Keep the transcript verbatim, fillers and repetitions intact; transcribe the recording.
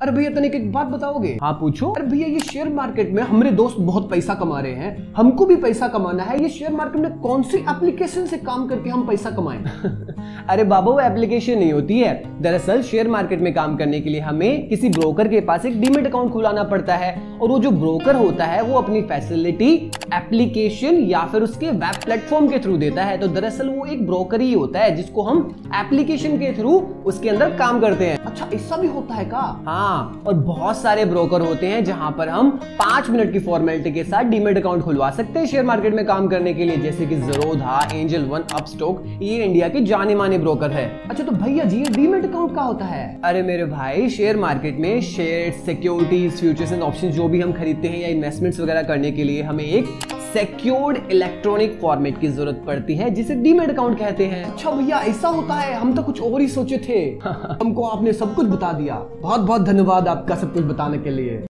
अरे भैया तनिक एक बात बताओगे? हाँ पूछो। अरे भैया ये शेयर मार्केट में हमारे दोस्त बहुत पैसा कमा रहे हैं, हमको भी पैसा कमाना है, ये शेयर मार्केट में कौन सी एप्लीकेशन से काम करके हम पैसा कमाएं? अरे बाबा वो एप्लीकेशन नहीं होती है। दरअसल शेयर मार्केट में काम करने के लिए हमें किसी ब्रोकर के पास एक डीमैट अकाउंट खुलाना पड़ता है और वो जो ब्रोकर होता है वो अपनी फैसिलिटी एप्लीकेशन या फिर उसके वेब प्लेटफॉर्म के थ्रू देता है। तो दरअसल वो एक ब्रोकर ही होता है जिसको हम एप्लीकेशन के थ्रू उसके अंदर काम करते हैं। अच्छा ऐसा भी होता है का? हाँ, और बहुत सारे ब्रोकर होते हैं जहां पर हम पांच मिनट की फॉर्मेलिटी के साथ डीमैट अकाउंट खुलवा सकते हैं शेयर मार्केट में काम करने के लिए, जैसे कि ज़ीरोधा, एंजल वन, अपस्टॉक, ये इंडिया के जाने माने ब्रोकर है। अच्छा तो भैया जी ये डीमैट अकाउंट क्या होता है? अरे मेरे भाई, शेयर मार्केट में share, securities, futures and options जो भी हम खरीदते हैं या इन्वेस्टमेंट्स वगैरह करने के लिए हमें एक सिक्योर्ड इलेक्ट्रॉनिक फॉर्मेट की जरूरत पड़ती है जिसे डीमैट अकाउंट कहते हैं। अच्छा भैया ऐसा होता है, हम तो कुछ और ही सोचे थे। हमको आपने सब कुछ बता दिया, बहुत बहुत धन्यवाद आपका सब कुछ बताने के लिए।